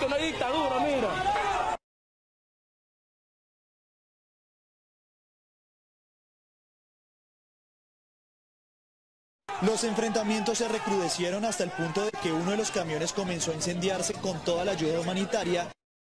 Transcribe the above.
que no hay dictadura, mira. Los enfrentamientos se recrudecieron hasta el punto de que uno de los camiones comenzó a incendiarse con toda la ayuda humanitaria